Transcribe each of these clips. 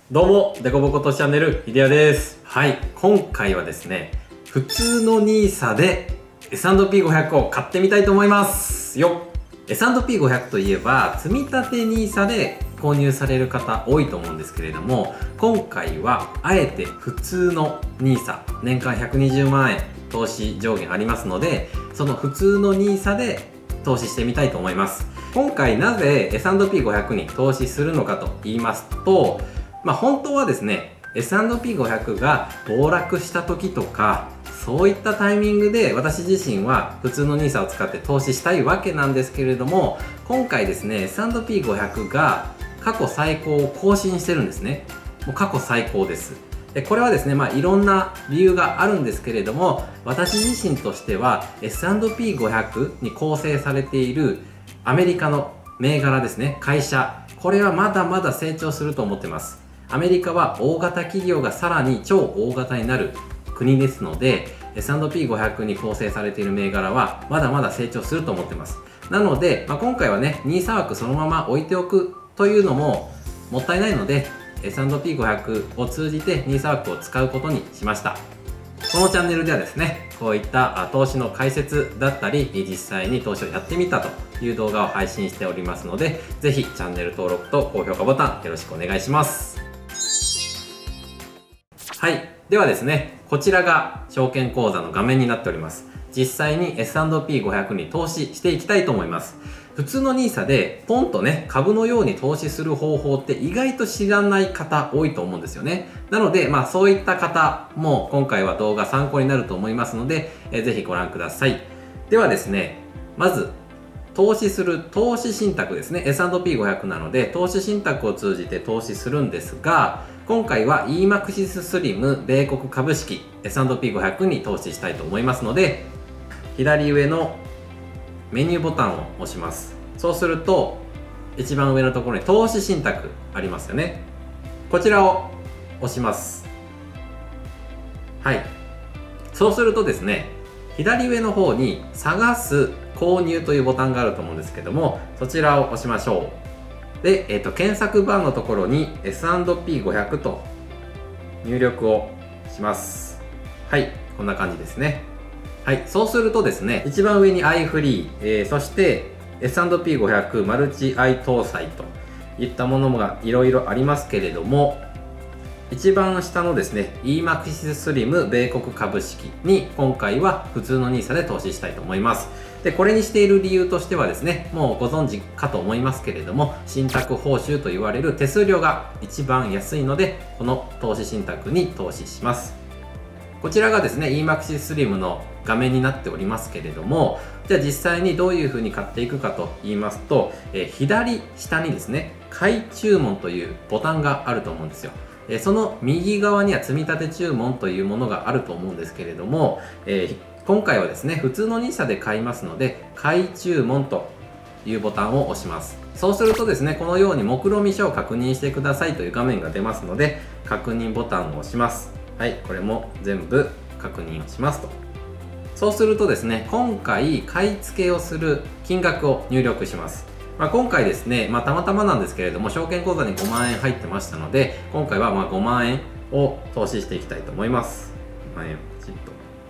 どうも、デコボコとチャンネル、ひでやです。はい、今回はですね、普通の NISA で S&P500 を買ってみたいと思いますよ。S&P500 といえば、積立 NISA で購入される方多いと思うんですけれども、今回はあえて普通の NISA、年間120万円投資上限ありますので、その普通の NISA で投資してみたいと思います。今回なぜ S&P500 に投資するのかと言いますと、本当はですね S&P500 が暴落した時とかそういったタイミングで私自身は普通の NISA を使って投資したいわけなんですけれども、今回ですね S&P500 が過去最高を更新してるんですね。もう過去最高です。でこれはですねいろんな理由があるんですけれども、私自身としては S&P500 に構成されているアメリカの銘柄ですね、会社、これはまだまだ成長すると思ってます。アメリカは大型企業がさらに超大型になる国ですので S&P500 に構成されている銘柄はまだまだ成長すると思ってます。なので、今回はね NISA 枠そのまま置いておくというのももったいないので S&P500 を通じて NISA 枠を使うことにしました。このチャンネルではですねこういった投資の解説だったり実際に投資をやってみたという動画を配信しておりますので、ぜひチャンネル登録と高評価ボタンよろしくお願いします。はい。ではですね、こちらが証券口座の画面になっております。実際に S&P500 に投資していきたいと思います。普通の NISA でポンとね、株のように投資する方法って意外と知らない方多いと思うんですよね。なので、そういった方も今回は動画参考になると思いますので、ぜひご覧ください。ではですね、まず、投資する投資信託ですね。S&P500 なので、投資信託を通じて投資するんですが、今回は EMAXIS SLIM 米国株式 S&P500 に投資したいと思いますので、左上のメニューボタンを押します。そうすると、一番上のところに投資信託ありますよね。こちらを押します。はい。そうするとですね、左上の方に探す購入というボタンがあると思うんですけども、そちらを押しましょう。で、検索バーのところに S&P500 と入力をします。はい、こんな感じですね。はい、そうするとですね、一番上に iFree、そして S&P500 マルチ i 搭載といったものがいろいろありますけれども、一番下のですね EMAXIS SLIM 米国株式に今回は普通の NISA で投資したいと思います。でこれにしている理由としてはですね、もうご存知かと思いますけれども、信託報酬と言われる手数料が一番安いので、この投資信託に投資します。こちらがですね EMAXIS SLIM の画面になっておりますけれども、じゃあ実際にどういう風に買っていくかと言いますと、左下にですね買い注文というボタンがあると思うんですよ。その右側には積立注文というものがあると思うんですけれども、今回はですね普通の NISA で買いますので買い注文というボタンを押します。そうするとですねこのように目論見書を確認してくださいという画面が出ますので、確認ボタンを押します。はい、これも全部確認をしますと。そうするとですね今回買い付けをする金額を入力します。今回ですね、たまたまなんですけれども証券口座に5万円入ってましたので、今回は5万円を投資していきたいと思います。5万円ポチッと。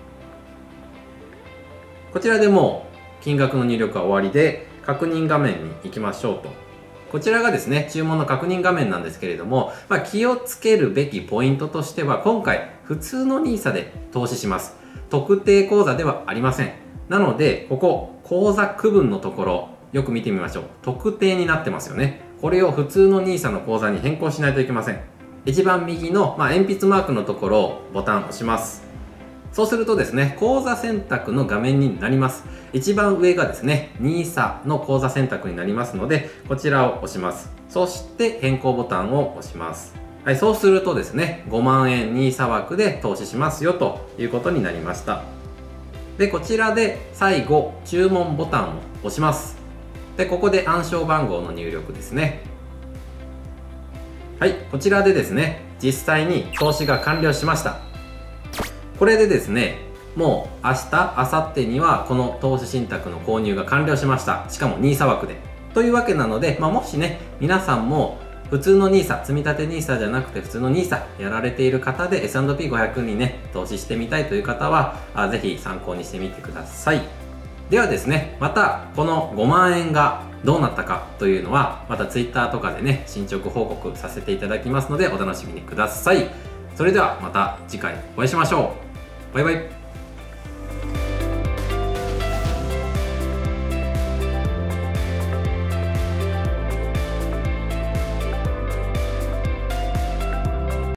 こちらでもう金額の入力は終わりで、確認画面に行きましょうと。こちらがですね注文の確認画面なんですけれども、気をつけるべきポイントとしては、今回普通の NISA で投資します。特定口座ではありません。なのでここ口座区分のところよく見てみましょう。特定になってますよね。これを普通の NISA の口座に変更しないといけません。一番右の、鉛筆マークのところをボタンを押します。そうするとですね口座選択の画面になります。一番上がですね NISA の口座選択になりますので、こちらを押します。そして変更ボタンを押します。はい、そうするとですね5万円 NISA 枠で投資しますよということになりました。でこちらで最後注文ボタンを押します。でここで暗証番号の入力ですね。はい、こちらでですね実際に投資が完了しました。これでですねもう明日明後日にはこの投資信託の購入が完了しました。しかも NISA 枠でというわけなので、もしね皆さんも普通の NISA、積立 NISA じゃなくて普通の NISA やられている方で S&P500 にね、投資してみたいという方は、ぜひ参考にしてみてください。ではですね、またこの5万円がどうなったかというのは、また Twitter とかでね、進捗報告させていただきますので、お楽しみにください。それではまた次回お会いしましょう。バイバイ。